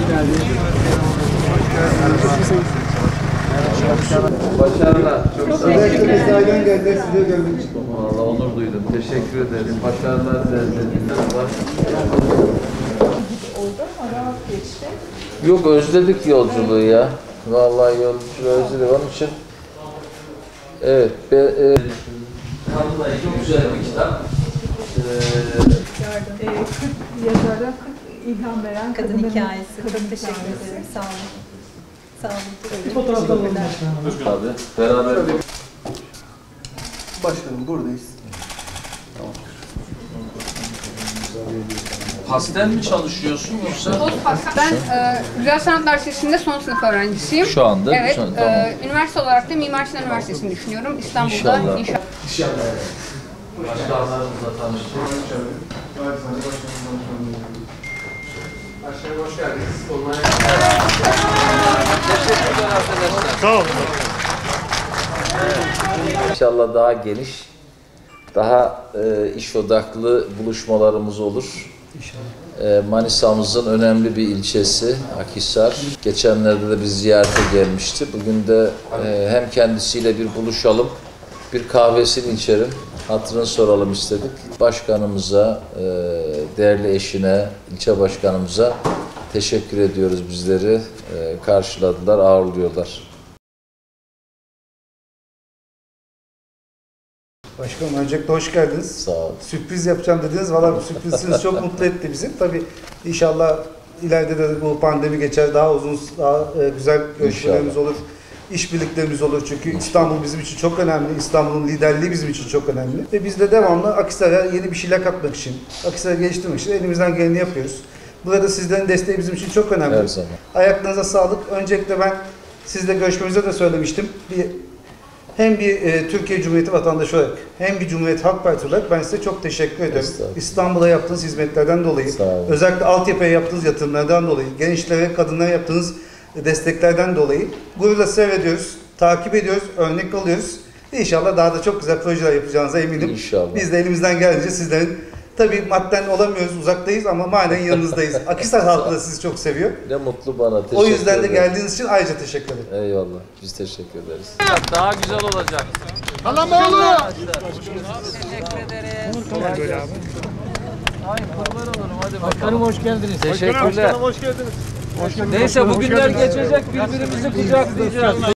Başarılar. Çok sağ olun. Mesaiden geldiler, size görmek için. Vallahi onur duydum. Teşekkür ederim. Başarılar dilerim. Oldu ama rahat geçti. Yok, özledik yolculuğu ya. Vallahi yolculuğu özledik. Onun için evet. Çok güzel bir kitap. Yazara ilham veren Kadın hikayesi. Çok teşekkür ederim. Sağ olun. Sağ olun. Bir fotoğraf alalım. Tabii. Beraber. Başkanım buradayız. Pasten mi çalışıyorsun yoksa? Ben Güzel Sanatlar Lisesi'nde son sınıf öğrencisiyim. Şu anda? Evet. Şu an, tamam. Üniversite olarak da Mimar Sinan Üniversitesi'ni düşünüyorum. İstanbul'da İnşallah. inşallah. Başkanlarımızla tanıştık. Aşağıya hoş geldiniz. Teşekkürler arkadaşlar. Sağ olun. İnşallah daha geniş, daha iş odaklı buluşmalarımız olur. Manisa'mızın önemli bir ilçesi Akhisar. Geçenlerde de biz ziyarete gelmişti. Bugün de hem kendisiyle bir buluşalım, bir kahvesini içelim, hatırını soralım istedik. Başkanımıza, değerli eşine, ilçe başkanımıza teşekkür ediyoruz bizleri. Karşıladılar, ağırlıyorlar. Başkanım öncelikle hoş geldiniz. Sağ olun. Sürpriz yapacağım dediniz. Valla bu sürpriziniz çok mutlu etti bizi. Tabii inşallah ileride de bu pandemi geçer. Daha uzun, daha güzel görüşmelerimiz olur. İşbirliklerimiz olur. Çünkü İstanbul bizim için çok önemli. İstanbul'un liderliği bizim için çok önemli. Ve biz de devamlı Akhisar'a yeni bir şeyler katmak için, Akhisar'ı geliştirmek için elimizden geleni yapıyoruz. Burada sizlerin desteği bizim için çok önemli. Her zaman. Ayaklarınıza sağlık. Öncelikle ben sizle görüşmemize de söylemiştim. Hem bir Türkiye Cumhuriyeti vatandaşı olarak hem bir Cumhuriyet Halk Partisi olarak ben size çok teşekkür ederim. İstanbul'a yaptığınız hizmetlerden dolayı, özellikle altyapıya yaptığınız yatırımlardan dolayı, gençlere, kadınlara yaptığınız desteklerden dolayı gururla seyrediyoruz, takip ediyoruz, örnek alıyoruz. İnşallah daha da çok güzel projeler yapacağınıza eminim. İnşallah. Biz de elimizden geldiğince sizlerin, tabii madden olamıyoruz, uzaktayız ama manen yanınızdayız. Akhisar halkı da sizi çok seviyor. Ne mutlu bana. Teşekkür O yüzden de ederim. geldiğiniz için ayrıca teşekkür ederim. Eyvallah. Biz teşekkür ederiz. Daha güzel olacak. Kalamoğlu! Teşekkür ederiz. Böyle abi. Ay kurban olurum. Hadi bakalım. Başkanım hoş geldiniz. Teşekkürler. Hoş geldiniz. Neyse bugünler geçecek, birbirimizi kucaklayacağız.